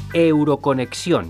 Euroconexión.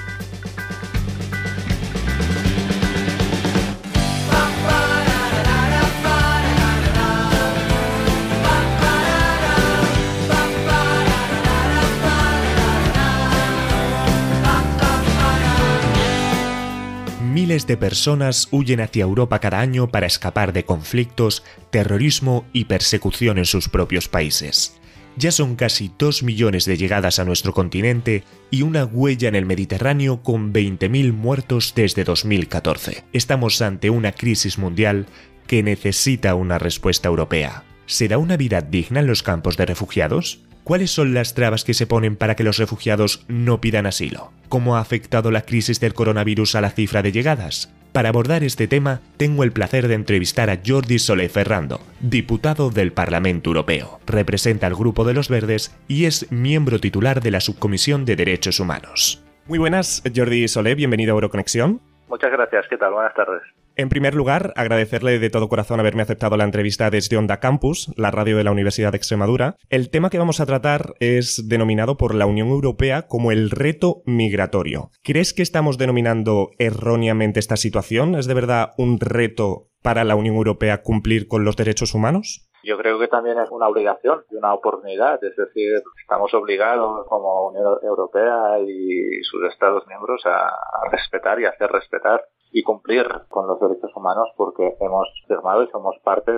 Miles de personas huyen hacia Europa cada año para escapar de conflictos, terrorismo y persecución en sus propios países. Ya son casi 2 millones de llegadas a nuestro continente y una huella en el Mediterráneo con 20.000 muertos desde 2014. Estamos ante una crisis mundial que necesita una respuesta europea. ¿Será una vida digna en los campos de refugiados? ¿Cuáles son las trabas que se ponen para que los refugiados no pidan asilo? ¿Cómo ha afectado la crisis del coronavirus a la cifra de llegadas? Para abordar este tema, tengo el placer de entrevistar a Jordi Soler Ferrando, diputado del Parlamento Europeo. Representa al Grupo de los Verdes y es miembro titular de la Subcomisión de Derechos Humanos. Muy buenas, Jordi Soler, bienvenido a Euroconexión. Muchas gracias, ¿qué tal? Buenas tardes. En primer lugar, agradecerle de todo corazón haberme aceptado la entrevista desde Onda Campus, la radio de la Universidad de Extremadura. El tema que vamos a tratar es denominado por la Unión Europea como el reto migratorio. ¿Crees que estamos denominando erróneamente esta situación? ¿Es de verdad un reto para la Unión Europea cumplir con los derechos humanos? Yo creo que también es una obligación y una oportunidad, es decir, estamos obligados como Unión Europea y sus Estados miembros a respetar y hacer respetar y cumplir con los derechos humanos porque hemos firmado y somos parte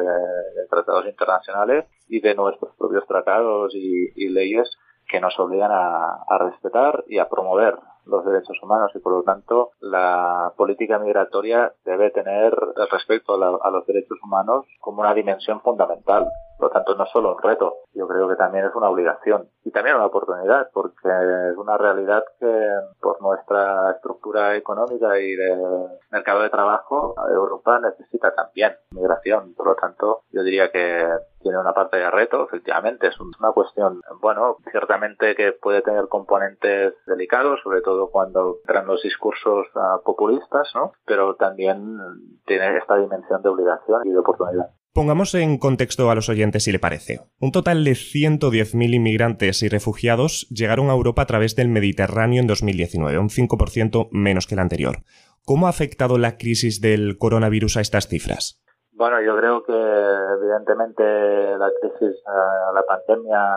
de tratados internacionales y de nuestros propios tratados y leyes que nos obligan a respetar y a promover los derechos humanos y por lo tanto la política migratoria debe tener el respeto a los derechos humanos como una dimensión fundamental. Por lo tanto, no es solo un reto, yo creo que también es una obligación y también una oportunidad porque es una realidad que por nuestra estructura económica y de mercado de trabajo, Europa necesita también migración. Por lo tanto, yo diría que tiene una parte de reto, efectivamente, es una cuestión, bueno, ciertamente que puede tener componentes delicados, sobre todo cuando entran los discursos populistas, ¿no? Pero también tiene esta dimensión de obligación y de oportunidad. Pongamos en contexto a los oyentes si le parece. Un total de 110.000 inmigrantes y refugiados llegaron a Europa a través del Mediterráneo en 2019, un 5% menos que el anterior. ¿Cómo ha afectado la crisis del coronavirus a estas cifras? Bueno, yo creo que evidentemente la crisis, la pandemia,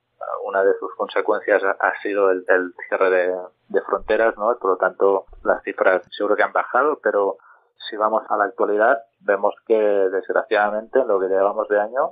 una de sus consecuencias ha sido el cierre de fronteras, ¿no? Por lo tanto, las cifras seguro que han bajado, pero si vamos a la actualidad, vemos que desgraciadamente en lo que llevamos de año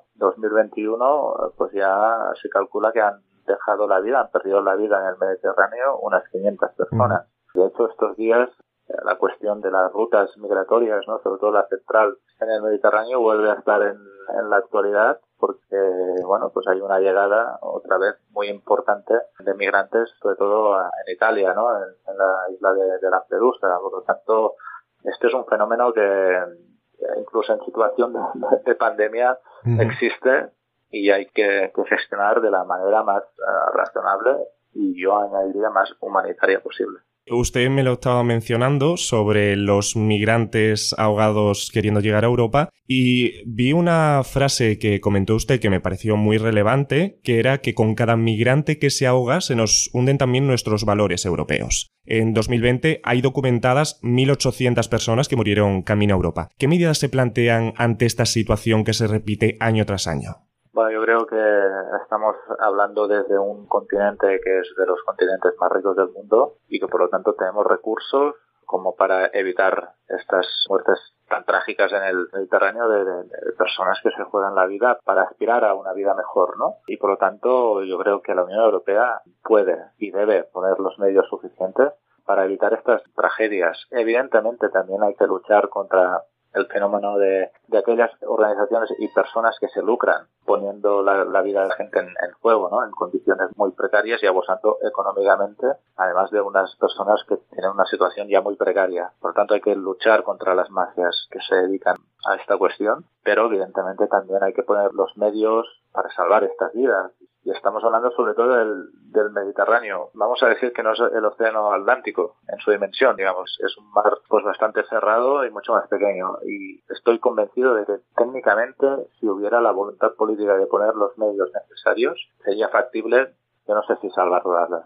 2021, pues ya se calcula que han dejado la vida, han perdido la vida en el Mediterráneo unas 500 personas. De hecho, estos días la cuestión de las rutas migratorias, ¿no? Sobre todo la central en el Mediterráneo, vuelve a estar en la actualidad porque, bueno, pues hay una llegada otra vez muy importante de migrantes, sobre todo en Italia, ¿no? En la isla de Lampedusa. Por lo tanto, este es un fenómeno que incluso en situación de pandemia existe y hay que gestionar de la manera más razonable y yo añadiría más humanitaria posible. Usted me lo estaba mencionando sobre los migrantes ahogados queriendo llegar a Europa y vi una frase que comentó usted que me pareció muy relevante, que era que con cada migrante que se ahoga se nos hunden también nuestros valores europeos. En 2020 hay documentadas 1.800 personas que murieron camino a Europa. ¿Qué medidas se plantean ante esta situación que se repite año tras año? Bueno, yo creo que estamos hablando desde un continente que es de los continentes más ricos del mundo y que por lo tanto tenemos recursos como para evitar estas muertes tan trágicas en el Mediterráneo de personas que se juegan la vida para aspirar a una vida mejor, ¿no? Y por lo tanto yo creo que la Unión Europea puede y debe poner los medios suficientes para evitar estas tragedias. Evidentemente también hay que luchar contra el fenómeno de aquellas organizaciones y personas que se lucran poniendo la vida de la gente en juego, ¿no? En condiciones muy precarias y abusando económicamente, además de unas personas que tienen una situación ya muy precaria. Por lo tanto, hay que luchar contra las mafias que se dedican a esta cuestión, pero evidentemente también hay que poner los medios para salvar estas vidas. Y estamos hablando sobre todo del Mediterráneo. Vamos a decir que no es el océano Atlántico en su dimensión, digamos. Es un mar pues bastante cerrado y mucho más pequeño. Y estoy convencido de que técnicamente, si hubiera la voluntad política de poner los medios necesarios, sería factible, yo no sé si salvar todas las vidas,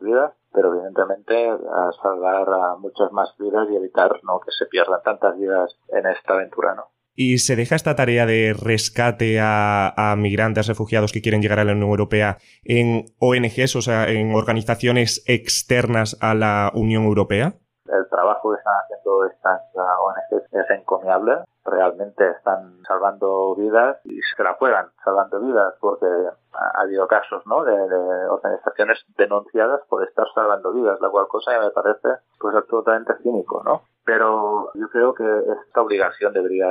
pero evidentemente a salvar a muchas más vidas y evitar, ¿no?, que se pierdan tantas vidas en esta aventura, ¿no? ¿Y se deja esta tarea de rescate a migrantes, refugiados que quieren llegar a la Unión Europea en ONGs, o sea, en organizaciones externas a la Unión Europea? El trabajo que están haciendo estas ONGs es encomiable. Realmente están salvando vidas y se la juegan salvando vidas, porque ha habido casos, ¿no?, de organizaciones denunciadas por estar salvando vidas, la cual cosa me parece pues absolutamente cínico, ¿no? Pero yo creo que esta obligación debería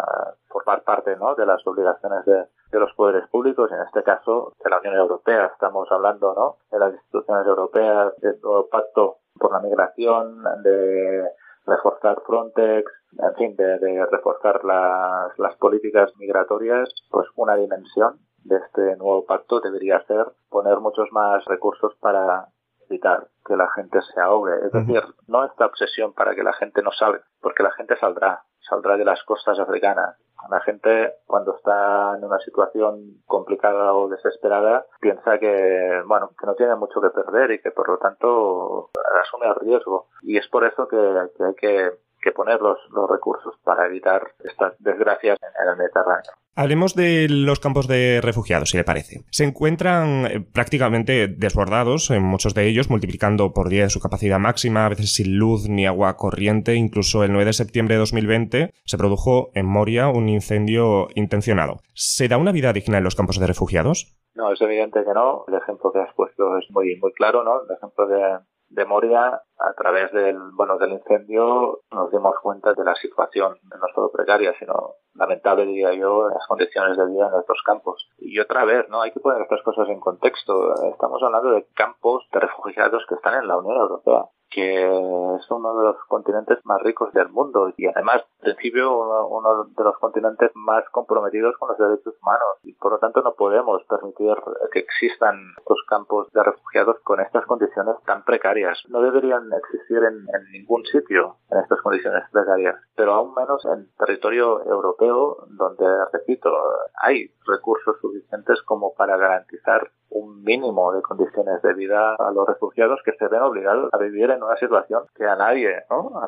formar parte, ¿no?, de las obligaciones de los poderes públicos, en este caso de la Unión Europea. Estamos hablando, ¿no?, de las instituciones europeas, del nuevo pacto por la migración, de reforzar Frontex, en fin, de reforzar las políticas migratorias. Pues una dimensión de este nuevo pacto debería ser poner muchos más recursos para evitar que la gente se ahogue. Es decir, no esta obsesión para que la gente no salga, porque la gente saldrá de las costas africanas. La gente, cuando está en una situación complicada o desesperada, piensa que no tiene mucho que perder y que por lo tanto asume el riesgo. Y es por eso que hay que poner los recursos para evitar estas desgracias en el Mediterráneo. Hablemos de los campos de refugiados, si le parece. Se encuentran prácticamente desbordados, en muchos de ellos, multiplicando por 10 su capacidad máxima, a veces sin luz ni agua corriente. Incluso el 9 de septiembre de 2020 se produjo en Moria un incendio intencionado. ¿Se da una vida digna en los campos de refugiados? No, es evidente que no. El ejemplo que has puesto es muy claro, ¿no? El ejemplo de Moria, a través del incendio, nos dimos cuenta de la situación no solo precaria, sino lamentable, diría yo, en las condiciones de vida en estos campos. Y otra vez, ¿no?, hay que poner estas cosas en contexto. Estamos hablando de campos de refugiados que están en la Unión Europea, que es uno de los continentes más ricos del mundo y además, en principio, uno de los continentes más comprometidos con los derechos humanos, y por lo tanto no podemos permitir que existan estos campos de refugiados con estas condiciones tan precarias. No deberían existir en ningún sitio en estas condiciones precarias, pero aún menos en territorio europeo, donde, repito, hay recursos suficientes como para garantizar un mínimo de condiciones de vida a los refugiados, que se ven obligados a vivir en una situación que a nadie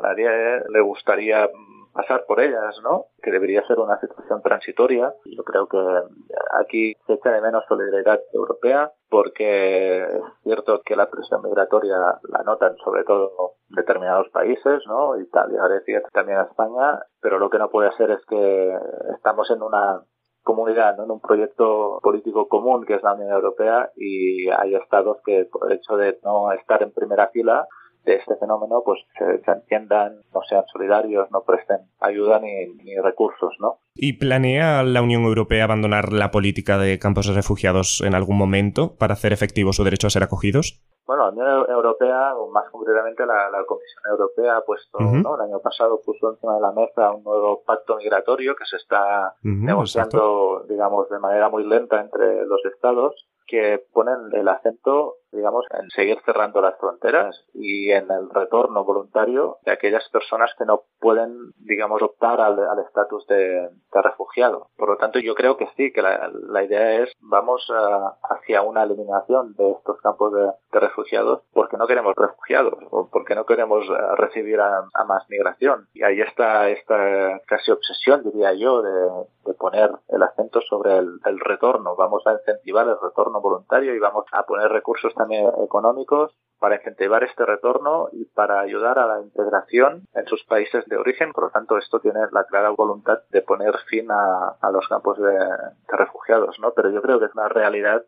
le gustaría pasar por ellas, ¿no?, que debería ser una situación transitoria. Yo creo que aquí se echa de menos solidaridad europea, porque es cierto que la presión migratoria la notan sobre todo determinados países, ¿no?, Italia, Grecia, también España, pero lo que no puede ser es que estamos en una comunidad, ¿no?, en un proyecto político común que es la Unión Europea, y hay estados que por el hecho de no estar en primera fila de este fenómeno pues se entiendan, no sean solidarios, no presten ayuda ni recursos, ¿no? ¿Y planea la Unión Europea abandonar la política de campos de refugiados en algún momento para hacer efectivo su derecho a ser acogidos? Bueno, la Unión Europea, o más concretamente la Comisión Europea, ha puesto, ¿no?, el año pasado puso encima de la mesa un nuevo pacto migratorio que se está negociando, digamos, de manera muy lenta entre los estados, que ponen el acento, digamos, en seguir cerrando las fronteras y en el retorno voluntario de aquellas personas que no pueden, digamos, optar al estatus de refugiado. Por lo tanto, yo creo que sí, que la idea es vamos hacia una eliminación de estos campos de refugiados, porque no queremos refugiados o porque no queremos recibir a más migración. Y ahí está esta casi obsesión, diría yo, de poner el acento sobre el retorno. Vamos a incentivar el retorno voluntario y vamos a poner recursos también económicos para incentivar este retorno y para ayudar a la integración en sus países de origen. Por lo tanto, esto tiene la clara voluntad de poner fin a los campos de refugiados, ¿no? Pero yo creo que es una realidad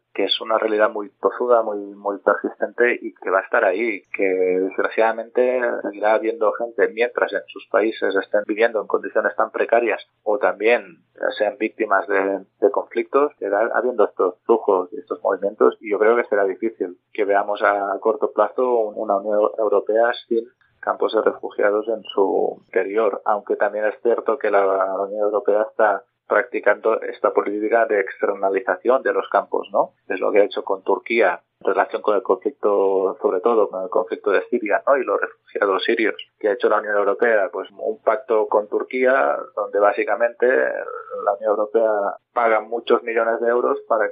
muy tozuda, muy persistente, y que va a estar ahí, que desgraciadamente seguirá habiendo gente mientras en sus países estén viviendo en condiciones tan precarias o también sean víctimas de conflictos, que habiendo estos flujos y estos movimientos, y yo creo que será difícil que veamos a corto plazo una Unión Europea sin campos de refugiados en su interior, aunque también es cierto que la Unión Europea está practicando esta política de externalización de los campos, ¿no? Es lo que ha hecho con Turquía en relación con el conflicto, sobre todo con el conflicto de Siria, ¿no?, y los refugiados sirios. Que ha hecho la Unión Europea? Pues un pacto con Turquía, donde básicamente la Unión Europea paga muchos millones de euros para que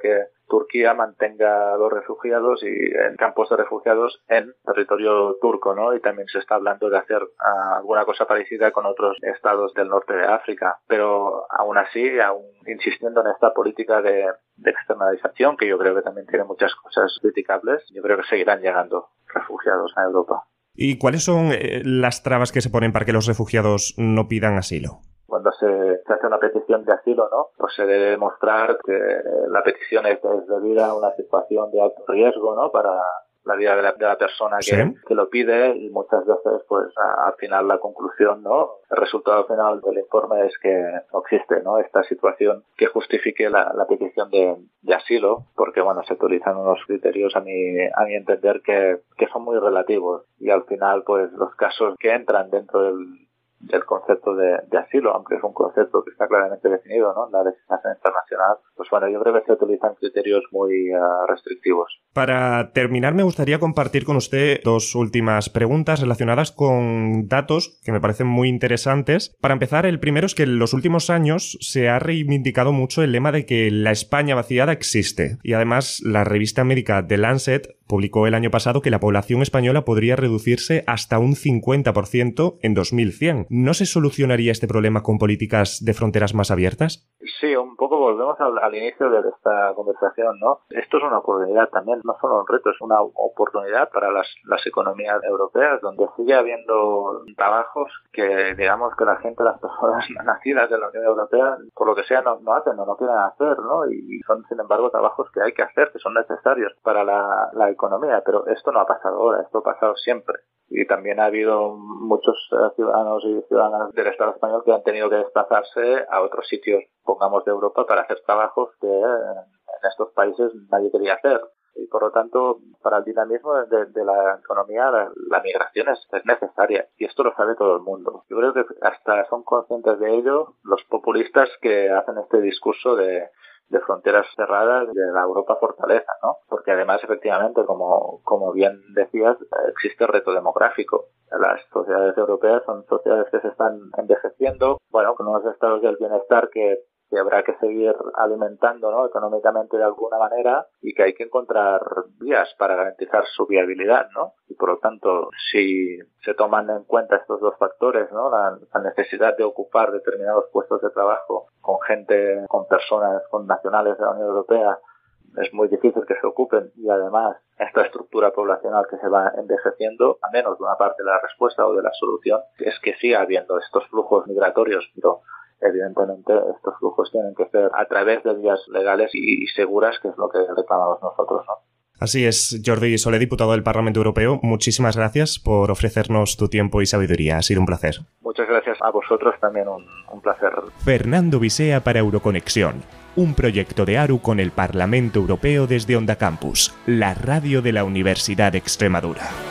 Turquía mantenga a los refugiados y en campos de refugiados en territorio turco, ¿no? Y también se está hablando de hacer alguna cosa parecida con otros estados del norte de África. Pero aún así, aún insistiendo en esta política de externalización, que yo creo que también tiene muchas cosas criticables, yo creo que seguirán llegando refugiados a Europa. ¿Y cuáles son las trabas que se ponen para que los refugiados no pidan asilo? Cuando se hace una petición de asilo, ¿no? Pues se debe demostrar que la petición es debida a una situación de alto riesgo, ¿no? Para la vida de la persona que lo pide, y muchas veces, pues, al final la conclusión, ¿no? El resultado final del informe es que no existe, ¿no? Esta situación que justifique la petición de asilo, porque, bueno, se utilizan unos criterios a mi entender que son muy relativos, y al final, pues, los casos que entran dentro del concepto de asilo, aunque es un concepto que está claramente definido, ¿no?, en la legislación internacional, pues bueno, yo creo que se utilizan criterios muy restrictivos. Para terminar, me gustaría compartir con usted dos últimas preguntas relacionadas con datos que me parecen muy interesantes. Para empezar, el primero es que en los últimos años se ha reivindicado mucho el lema de que la España vaciada existe, y además la revista médica The Lancet publicó el año pasado que la población española podría reducirse hasta un 50% en 2100. ¿No se solucionaría este problema con políticas de fronteras más abiertas? Sí, un poco volvemos al inicio de esta conversación, ¿no? Esto es una oportunidad también, no solo un reto, es una oportunidad para las economías europeas, donde sigue habiendo trabajos que, digamos, que la gente, las personas nacidas de la Unión Europea, por lo que sea, no hacen o no quieren hacer, ¿no? Y son, sin embargo, trabajos que hay que hacer, que son necesarios para la economía, pero esto no ha pasado ahora, esto ha pasado siempre. Y también ha habido muchos ciudadanos y ciudadanas del Estado español que han tenido que desplazarse a otros sitios, pongamos, de Europa, para hacer trabajos que en estos países nadie quería hacer. Y por lo tanto, para el dinamismo de la economía, la migración es necesaria. Y esto lo sabe todo el mundo. Yo creo que hasta son conscientes de ello los populistas que hacen este discurso de fronteras cerradas, de la Europa fortaleza, ¿no? Porque además, efectivamente, como bien decías, existe el reto demográfico. Las sociedades europeas son sociedades que se están envejeciendo, bueno, con unos estados del bienestar que habrá que seguir alimentando, ¿no?, económicamente de alguna manera, y que hay que encontrar vías para garantizar su viabilidad, ¿no? Y por lo tanto, si se toman en cuenta estos dos factores, ¿no?, la necesidad de ocupar determinados puestos de trabajo con gente, con personas, con nacionales de la Unión Europea, es muy difícil que se ocupen, y además esta estructura poblacional que se va envejeciendo, a menos de una parte de la respuesta o de la solución es que siga habiendo estos flujos migratorios, pero evidentemente estos flujos tienen que ser a través de vías legales y seguras, que es lo que reclamamos nosotros, ¿no? Así es, Jordi Soler, diputado del Parlamento Europeo, muchísimas gracias por ofrecernos tu tiempo y sabiduría. Ha sido un placer. Muchas gracias a vosotros, también un placer. Fernando Visea para Euroconexión, un proyecto de ARU con el Parlamento Europeo desde Onda Campus, la radio de la Universidad de Extremadura.